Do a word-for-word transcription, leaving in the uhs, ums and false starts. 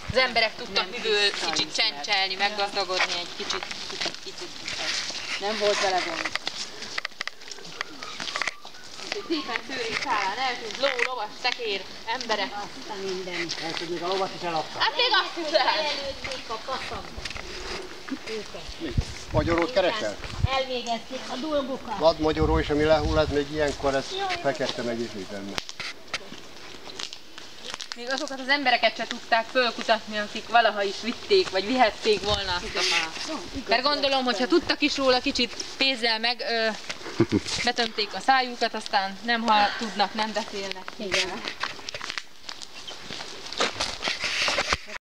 Az emberek tudtak miből kicsit csencselni, meggazdagodni egy kicsit, kicsit, kicsit. Nem volt vele gond. Szépen szőrés szálán eltűnt ló, lovas, szekér, emberek. Aztán minden. Lehet, még a lovat is eladta. Hát még azt is lehet. Elelőtték a kaszam. Őket. Magyarót keresel? Elvégezték a dolgokat. Vadmagyaró is, ami lehull, ez még ilyenkor ez fekete meg is benne. Még azokat az embereket se tudták fölkutatni, akik valaha is vitték, vagy vihették volna azt a fát. Mert gondolom, hogyha tudtak is róla, kicsit pénzzel meg ö, betömték a szájukat, aztán nem ha tudnak, nem beszélnek. Igen.